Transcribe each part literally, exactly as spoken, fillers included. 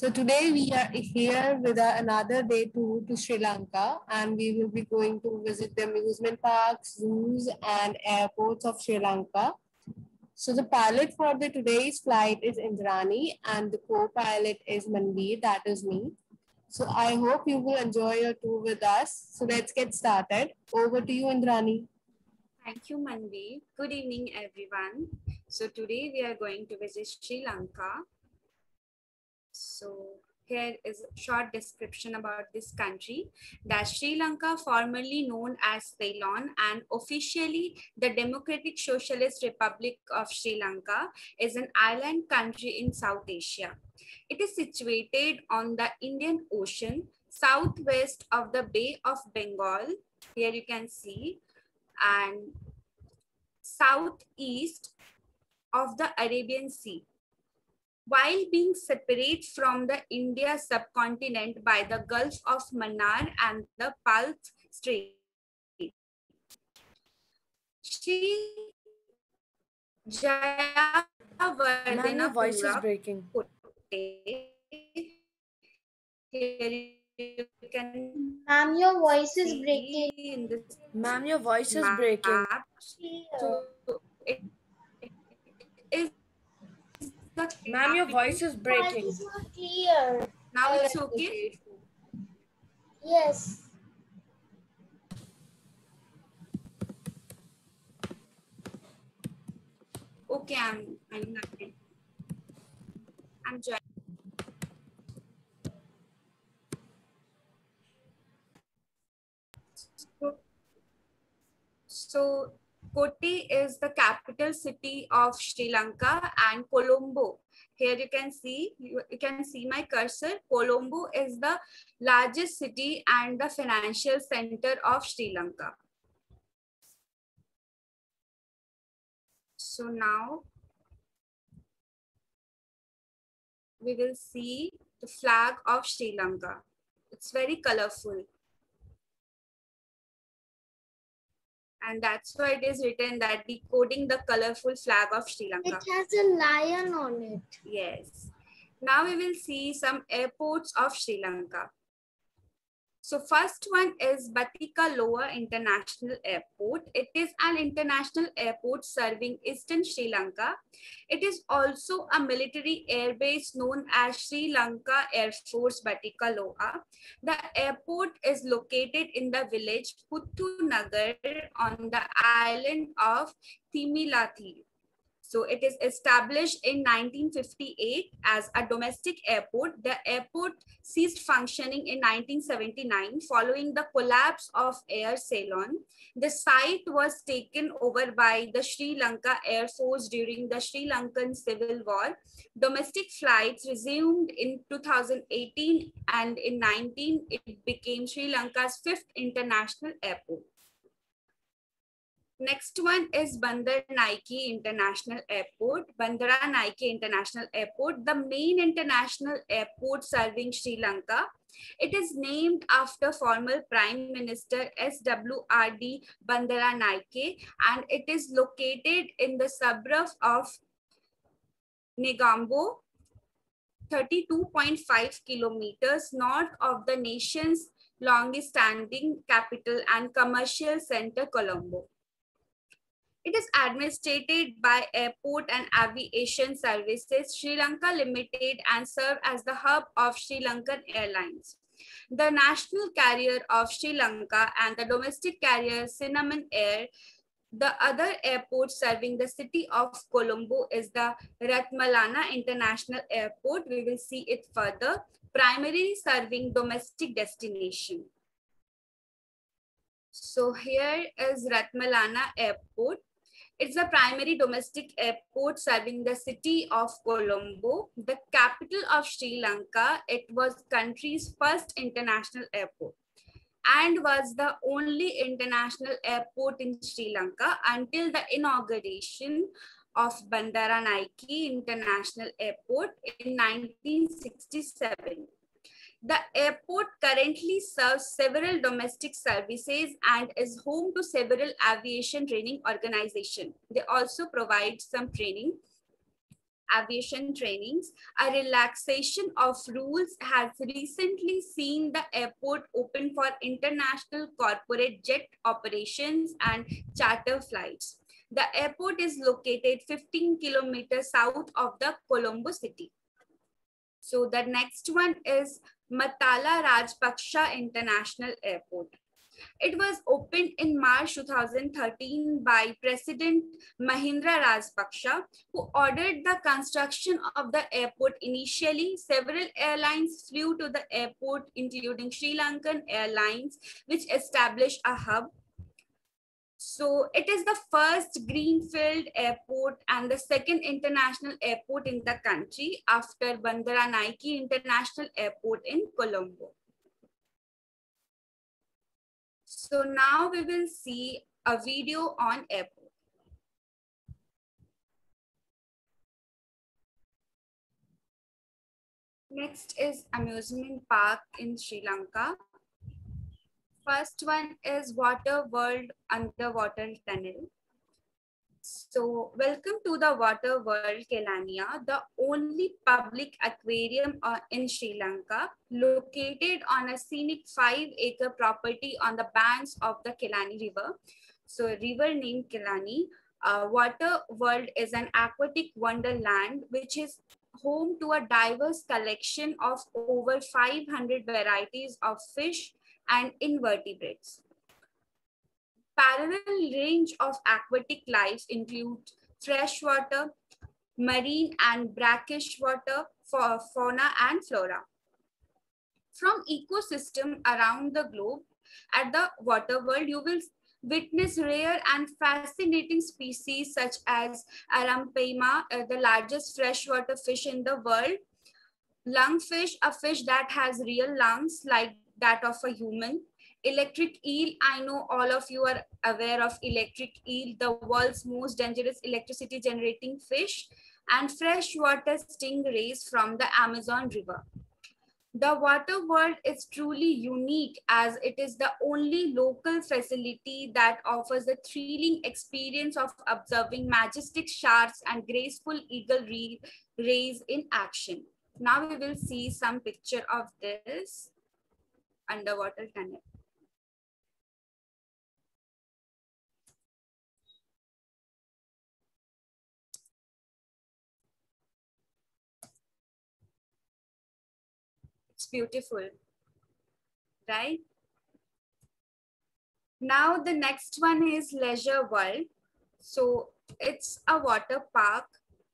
So today we are here with a, another day tour to Sri Lanka, and we will be going to visit the amusement parks, zoos and airports of Sri Lanka. So the pilot for the today's flight is Indrani and the co-pilot is Manveer, that is me. So I hope you will enjoy your tour with us. So let's get started. Over to you, Indrani. Thank you, Manvi. Good evening, everyone. So today we are going to visit Sri Lanka. So here is a short description about this country. That Sri Lanka, formerly known as Ceylon and officially the Democratic Socialist Republic of Sri Lanka, is an island country in South Asia. It is situated on the Indian Ocean, southwest of the Bay of Bengal. Here you can see, and southeast of the Arabian Sea, while being separate from the India subcontinent by the Gulf of Mannar and the Palk Strait. Sri Jayawardena Ma'am, your voice is breaking. Ma'am, your voice is breaking. In this Ma'am, your voice is map. breaking. So it, it is the Ma'am, your voice is breaking. Voice is not clear. Now it's okay. Yes. Okay, I'm I'm not I'm joining. So, so Kotti is the capital city of Sri Lanka, and Colombo. Here you can see, you, you can see my cursor. Colombo is the largest city and the financial center of Sri Lanka. So now we will see the flag of Sri Lanka. It's very colorful. And that's why it is written that decoding the colorful flag of Sri Lanka. It has a lion on it. Yes. Now we will see some airports of Sri Lanka. So first one is Batikaloa International Airport. It is an international airport serving eastern Sri Lanka. It is also a military airbase known as Sri Lanka Air Force Batikaloa. The airport is located in the village Puthunagar on the island of Thimilathi. So it is established in nineteen fifty-eight as a domestic airport. The airport ceased functioning in nineteen seventy-nine following the collapse of Air Ceylon. The site was taken over by the Sri Lanka Air Force during the Sri Lankan Civil War. Domestic flights resumed in two thousand eighteen, and in nineteen it became Sri Lanka's fifth international airport. Next one is Bandar Naike International Airport. Bandara Naike International Airport, the main international airport serving Sri Lanka. It is named after former Prime Minister S W R D Bandara Naike, and it is located in the suburb of Negombo, thirty-two point five kilometers north of the nation's longest standing capital and commercial center, Colombo. It is administered by Airport and Aviation Services Sri Lanka Limited and serve as the hub of Sri Lankan Airlines. The national carrier of Sri Lanka and the domestic carrier Cinnamon Air. The other airport serving the city of Colombo is the Ratmalana International Airport. We will see it further, primarily serving domestic destination. So here is Ratmalana Airport. It's a primary domestic airport serving the city of Colombo, the capital of Sri Lanka. It was country's first international airport and was the only international airport in Sri Lanka until the inauguration of Bandara Naike International Airport in nineteen sixty-seven. The airport currently serves several domestic services and is home to several aviation training organizations. They also provide some training. aviation trainings, a relaxation of rules has recently seen the airport open for international corporate jet operations and charter flights. The airport is located fifteen kilometers south of the Colombo city. So the next one is Matala Rajpaksha International Airport. It was opened in March two thousand thirteen by President Mahindra Rajpaksha, who ordered the construction of the airport initially. Several airlines flew to the airport, including Sri Lankan Airlines, which established a hub. So it is the first greenfield airport and the second international airport in the country after Bandaranaike International Airport in Colombo. So now we will see a video on airport. Next is amusement park in Sri Lanka. First one is Water World Underwater Tunnel. So welcome to the Water World Kelania, the only public aquarium uh, in Sri Lanka, located on a scenic five acre property on the banks of the Kelani River. So a river named Kelani. Uh, Water World is an aquatic wonderland which is home to a diverse collection of over five hundred varieties of fish and invertebrates. Parallel range of aquatic life include freshwater, marine and brackish water for fauna and flora. From ecosystem around the globe, at the Water World, you will witness rare and fascinating species such as Arapaima, uh, the largest freshwater fish in the world, lungfish, a fish that has real lungs like that of a human, electric eel. I know all of you are aware of electric eel, the world's most dangerous electricity generating fish, and freshwater stingrays from the Amazon River. The Water World is truly unique as it is the only local facility that offers a thrilling experience of observing majestic sharks and graceful eagle rays in action. Now we will see some picture of this underwater tunnel. It's beautiful, right? Now the next one is Leisure World. So it's a water park.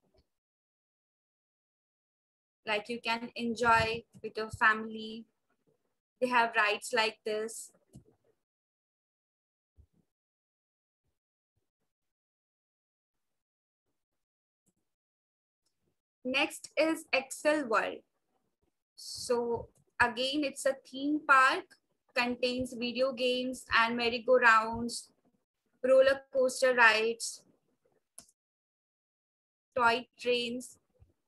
Like you can enjoy with your family. They have rides like this. Next is Excel World. So again, it's a theme park, contains video games and merry-go-rounds, roller coaster rides, toy trains.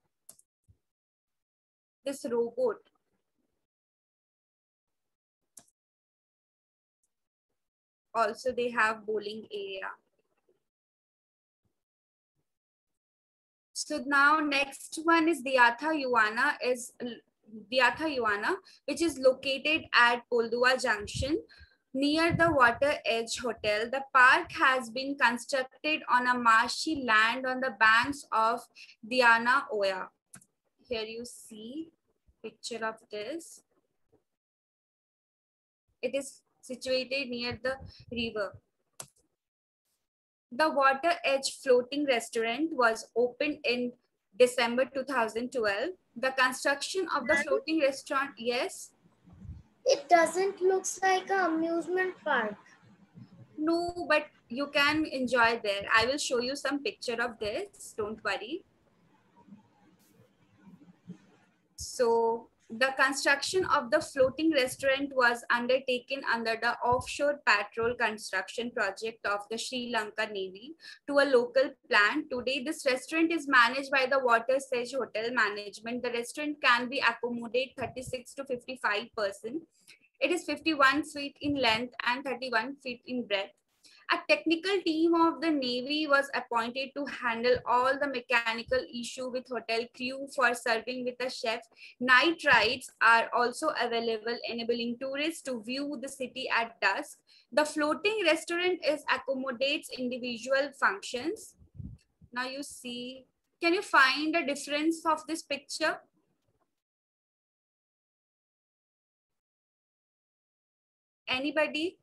This robot. Also, they have bowling area. So now next one is Diatha Yuana is Diatha Yuana, which is located at Poldua Junction near the Water Edge Hotel. The park has been constructed on a marshy land on the banks of Diana Oya. Here you see picture of this. It is situated near the river. The Water Edge Floating Restaurant was opened in December two thousand twelve. The construction of the floating restaurant, yes? It doesn't look like an amusement park. No, but you can enjoy there. I will show you some picture of this, don't worry. So the construction of the floating restaurant was undertaken under the offshore patrol construction project of the Sri Lanka Navy to a local plan. Today, this restaurant is managed by the Water Edge Hotel Management. The restaurant can be accommodate thirty-six to fifty-five persons. It is fifty-one feet in length and thirty-one feet in breadth. A technical team of the Navy was appointed to handle all the mechanical issue with hotel crew for serving with a chef. Night rides are also available, enabling tourists to view the city at dusk. The floating restaurant is accommodates individual functions. Now you see, can you find a difference of this picture? Anybody?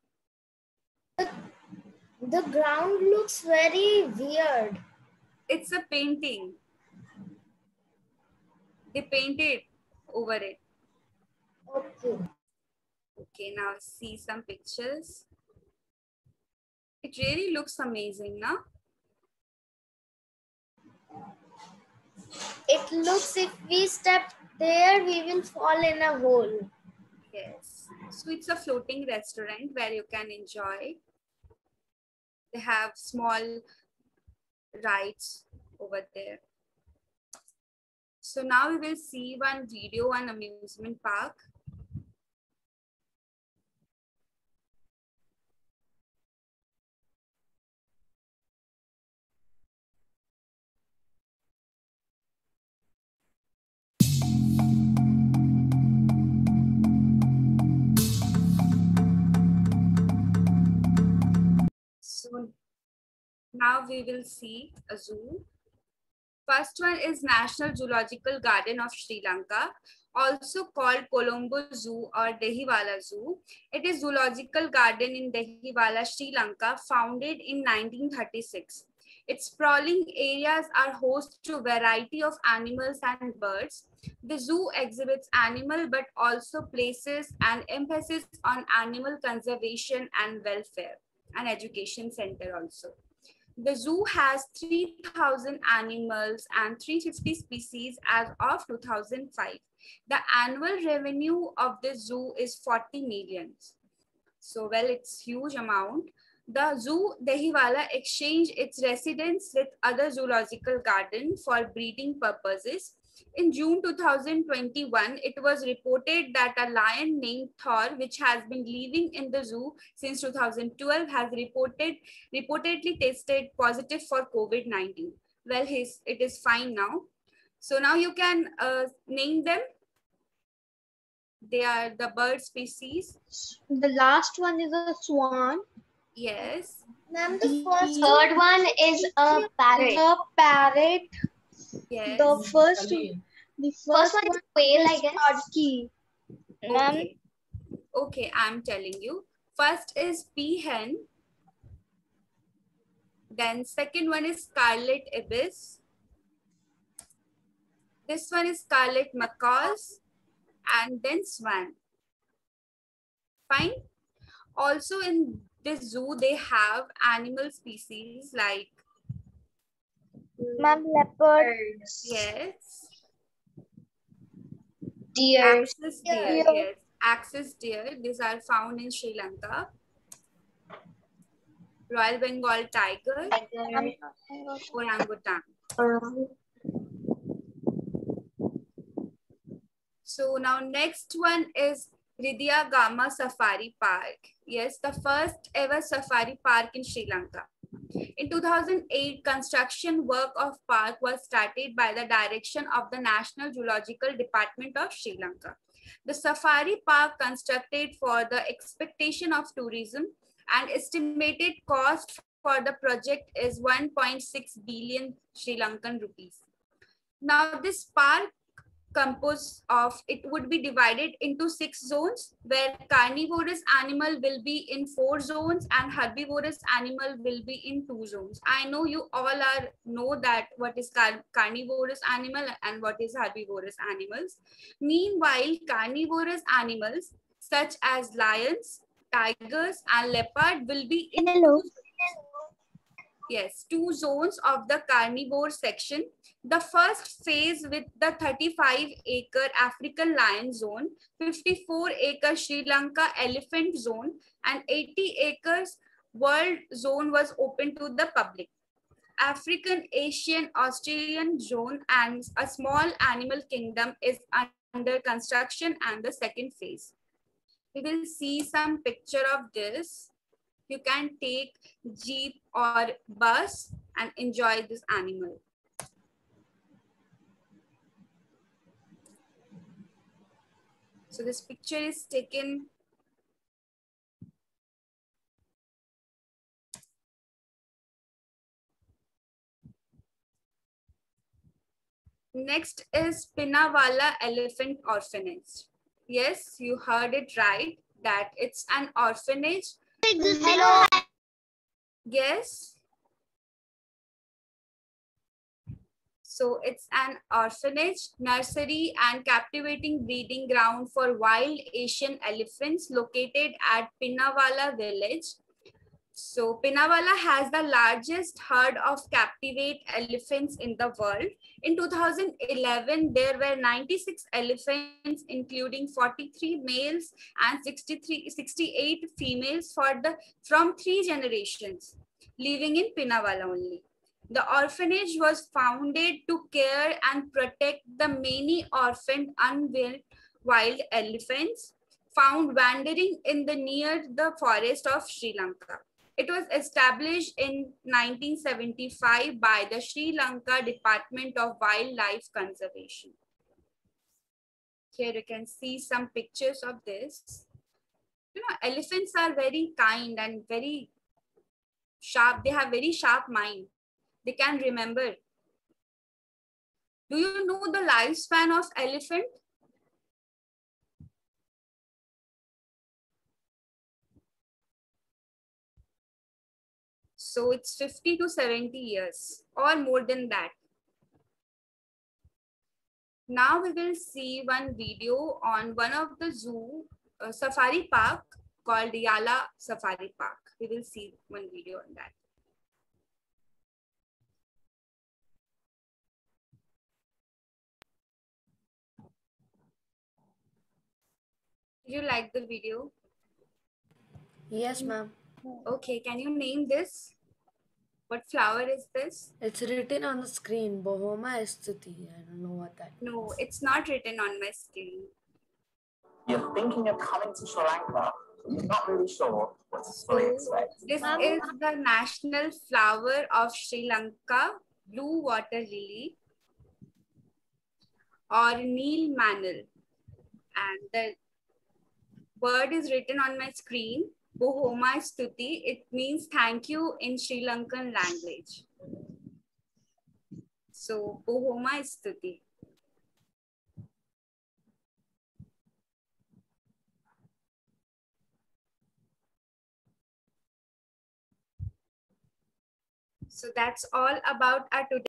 The ground looks very weird. It's a painting. They painted over it. Okay. Okay, now see some pictures. It really looks amazing, no? It looks if we step there, we will fall in a hole. Yes. So it's a floating restaurant where you can enjoy. They have small rides over there. So now we will see one video on amusement park. So now we will see a zoo. First one is National Zoological Garden of Sri Lanka, also called Colombo Zoo or Dehiwala Zoo. It is zoological garden in Dehiwala, Sri Lanka, founded in nineteen thirty-six. Its sprawling areas are host to a variety of animals and birds. The zoo exhibits animal but also places an emphasis on animal conservation and welfare, and education center also. The zoo has three thousand animals and three hundred fifty species as of two thousand five. The annual revenue of the zoo is forty millions. So, well, it's huge amount. The zoo Dehiwala exchanged its residents with other zoological gardens for breeding purposes. In June two thousand twenty-one, it was reported that a lion named Thor, which has been living in the zoo since two thousand twelve, has reported reportedly tested positive for COVID nineteen. Well, his, it is fine now. So now you can uh, name them. They are the bird species. The last one is a swan. Yes. Ma'am, the first Third one is a parrot. A parrot. Yes. The first, the first, first one is whale, I guess. turkey. Okay. Okay, I'm telling you. First is peahen. Then second one is scarlet ibis. This one is scarlet macaws. And then swan. Fine. Also in this zoo, they have animal species like Ma'am, leopards. yes, Deer. axis deer. Deer. Yes, axis deer. These are found in Sri Lanka. Royal Bengal tiger, orangutan. So now next one is Ridhya Gama Safari Park. Yes, the first ever safari park in Sri Lanka. In two thousand eight, construction work of park was started by the direction of the National Zoological Department of Sri Lanka. The safari park constructed for the expectation of tourism and estimated cost for the project is one point six billion Sri Lankan rupees. Now this park composed of, it would be divided into six zones where carnivorous animal will be in four zones and herbivorous animal will be in two zones. I know you all are know that what is car carnivorous animal and what is herbivorous animals. Meanwhile, carnivorous animals such as lions, tigers and leopard will be in Hello. Yes, two zones of the carnivore section. The first phase with the thirty-five acre African lion zone, fifty-four acre Sri Lanka elephant zone, and eighty acres world zone was open to the public. African, Asian, Australian zone and a small animal kingdom is under construction and the second phase. We will see some picture of this. you can take jeep or bus and enjoy this animal. So this picture is taken Next is Pinawala Elephant Orphanage. Yes, you heard it right, that it's an orphanage. Hello. Yes. So it's an orphanage, nursery and captivating breeding ground for wild Asian elephants located at Pinawala village. So Pinawala has the largest herd of captivate elephants in the world. In two thousand eleven, there were ninety-six elephants, including forty-three males and sixty-three, sixty-eight females for the, from three generations, living in Pinawala only. The orphanage was founded to care and protect the many orphaned unwild wild elephants found wandering in the near the forest of Sri Lanka. It was established in nineteen seventy-five by the Sri Lanka Department of Wildlife Conservation. Here you can see some pictures of this. You know, elephants are very kind and very sharp. They have very sharp mind. They can remember. Do you know the lifespan of elephant? So it's fifty to seventy years or more than that. Now we will see one video on one of the zoo uh, safari park called Yala Safari Park. We will see one video on that. Did you like the video? Yes, ma'am. Okay, can you name this? What flower is this? It's written on the screen. Bohoma aestheti. I don't know what that No, means. it's not written on my screen. You're thinking of coming to Sri Lanka, but you're not really sure what to fully expect. This is the national flower of Sri Lanka, blue water lily or Neel Manil. And the word is written on my screen, Bohoma Stuti. It means thank you in Sri Lankan language. So Bohoma Stuti. So that's all about our today.